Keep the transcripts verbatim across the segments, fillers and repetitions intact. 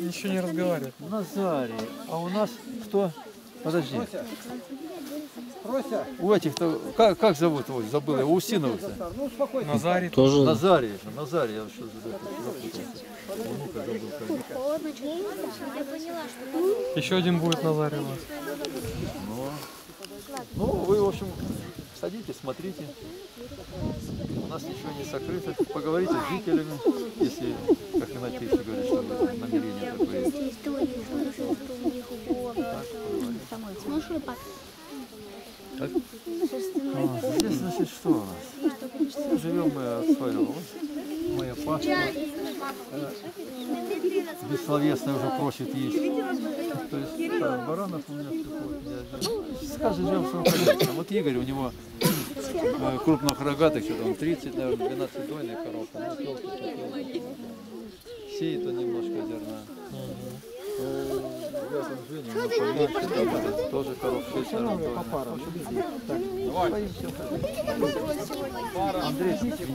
ничего не разговаривает. Назарий. А у нас кто? Подожди. У этих-то, как, как зовут его? Забыл, его Усиновых-то. Назарий. Тоже. Назарий же, Назарий, я что запутался. Ну-ка, забыл, как. Еще один будет Назарий у вас. Ну, ну, вы, в общем, садитесь, смотрите. У нас ничего не сокрыто. Поговорите с жителями, если, как Игнатьевич говорит, что вы намерение такое есть. Так, а, здесь, значит, что у нас? Живем мы от своего. Вот моя пашка. Бессловесная уже просит есть. То есть да, баранов у меня приходит. Скажем, живем своим хозяйством. Вот Игорь, у него э, крупных рогатых, что там тридцать, наверное, двенадцать дойных коров. Ну, сеет он немножко зерна. Рядом Женя, у него поменьше, тоже коров шесть, наверное, Андрей,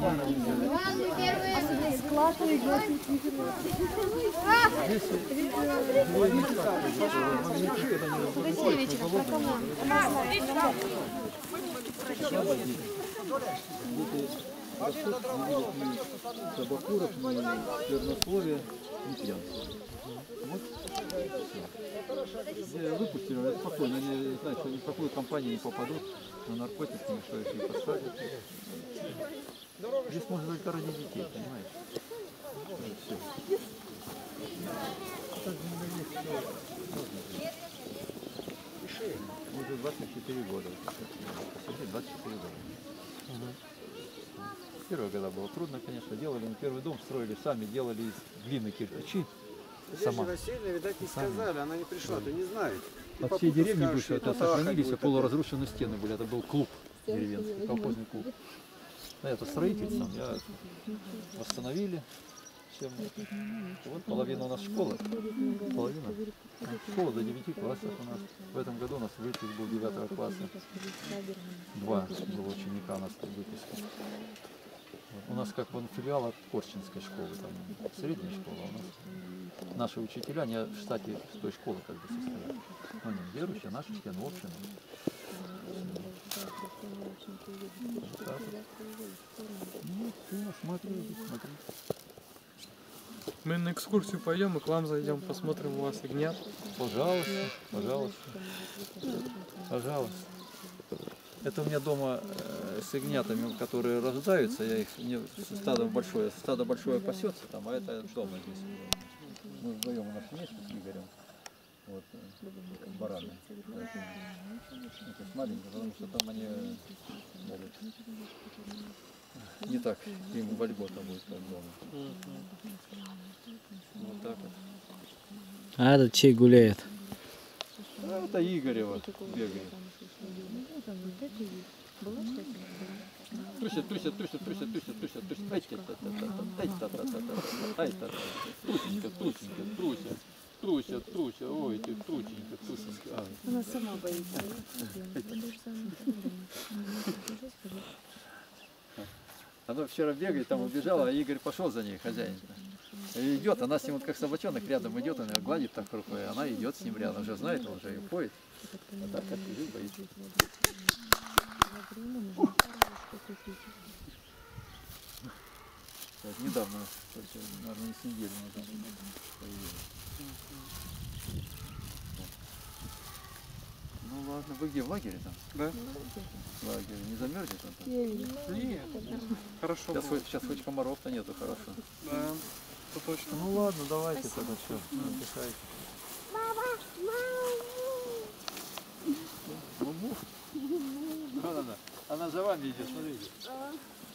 табакуров, вернословие, не пьянство. Вот. Выпустили, спокойно, они знают, что ни в какую компанию не попадут, на наркотики, никто их не посадит. Здесь можно только ради детей, понимаешь? Все. Уже двадцать четыре года. двадцать четыре года. Первые года было трудно, конечно, делали, мы первый дом строили сами, делали из глины кирпичи. Надежда Васильевна, видать, не сказали, она не пришла, ты не знаешь. От всей деревни бывшей это сохранились, а полуразрушенные стены были, это был клуб деревенский, колхозный клуб. Да, это строитель сам, я восстановили. Всем. Вот половина у нас школы, половина. Школа до девяти классов у нас. В этом году у нас выпуск был девятого класса. Два было ученика у нас по выпуску. У нас как бы филиал от Корчинской школы, там средняя школа. У нас наши учителя, они в штате с той школы как бы состоят. Ну, не верующие, наши члены общины. Вот так вот. Ну, все, смотрите, смотрите. Мы на экскурсию пойдем и к вам зайдем, посмотрим у вас ягнят. Пожалуйста, пожалуйста, пожалуйста. Это у меня дома э, с ягнятами, которые рождаются, я их, мне стадо большое, стадо большое пасется там, а это дома здесь. Мы вдвоем у нас вместе с Игорем, вот, бараны. Это маленькие, потому что там они могут, не так, им вольгота будет как дома. Вот так вот. А этот чей гуляет? А это Игорева бегает. Трусит, трусит, трусит, трусит, трусит, трусит, трусит. Ай, та та та та та та та та ай, та та трусенька, трусенька, трусит, трусит, трусит, ой, ты трусенька, трусенька. Она сама боится. Она вчера бегает, там убежала, а Игорь пошел за ней, хозяин. И идет, она с ним вот как собачонок рядом идет, она гладит так рукой, она идет с ним рядом, уже знает, он уже ее поет. А так как лежит, боится. Так, недавно, наверное, не с недели назад появилась. Ну ладно, вы где, в лагере там? Да. В лагере, не замерзнет он там? Нет, хорошо. Сейчас хоть, сейчас хоть комаров-то нету, хорошо. Да, это точно. Ну ладно, давайте тогда все, отдыхайте. Ну, мух. Вон она, она за вами идет, смотрите.